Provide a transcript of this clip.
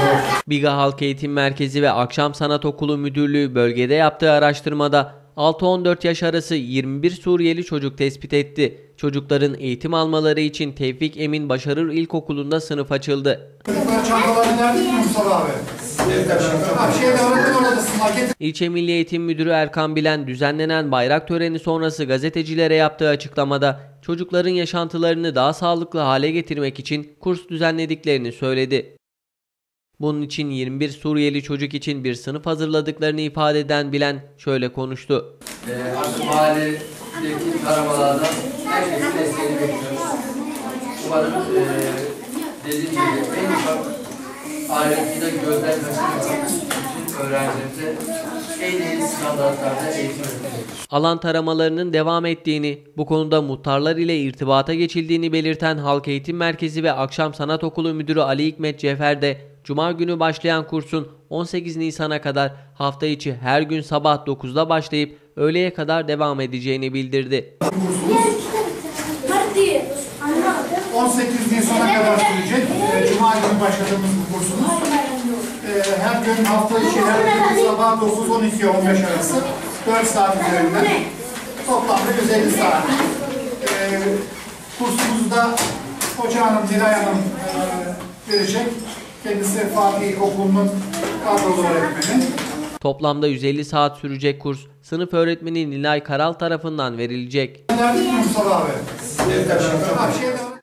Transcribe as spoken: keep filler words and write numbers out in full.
Biga Halk Eğitim Merkezi ve Akşam Sanat Okulu Müdürlüğü bölgede yaptığı araştırmada altı on dört yaş arası yirmi bir Suriyeli çocuk tespit etti. Çocukların eğitim almaları için Tevfik Emin Başarır İlkokulu'nda sınıf açıldı. İlçe Milli Eğitim Müdürü Erkan Bilen düzenlenen bayrak töreni sonrası gazetecilere yaptığı açıklamada çocukların yaşantılarını daha sağlıklı hale getirmek için kurs düzenlediklerini söyledi. Bunun için yirmi bir Suriyeli çocuk için bir sınıf hazırladıklarını ifade eden Bilen şöyle konuştu. Ee, artık mahalledeki taramalardan herkesin desteğini bekliyoruz. Umarım e, dediğim gibi en ufak ailesinde gözden kaçırmadan bütün öğrencilerimize en iyi standartlarda eğitim öğretecek. Alan taramalarının devam ettiğini, bu konuda muhtarlar ile irtibata geçildiğini belirten Halk Eğitim Merkezi ve Akşam Sanat Okulu Müdürü Ali Hikmet Cefer de Cuma günü başlayan kursun on sekiz Nisan'a kadar hafta içi her gün sabah dokuzda başlayıp öğleye kadar devam edeceğini bildirdi. on sekiz Nisan'a kadar sürecek. Cuma günü başladığımız bu kursumuz. Her gün hafta içi her gün sabah dokuz on iki on beş arası dört saat üzerinden toplamda yüz elli saat. Kursumuzda Hoca Hanım, Nilay Hanım verecek. Kendisi Fatih İlkokulu'nun kadrolu öğretmeni. Toplamda yüz elli saat sürecek kurs, sınıf öğretmeni Nilay Karal tarafından verilecek. Mustafa abi.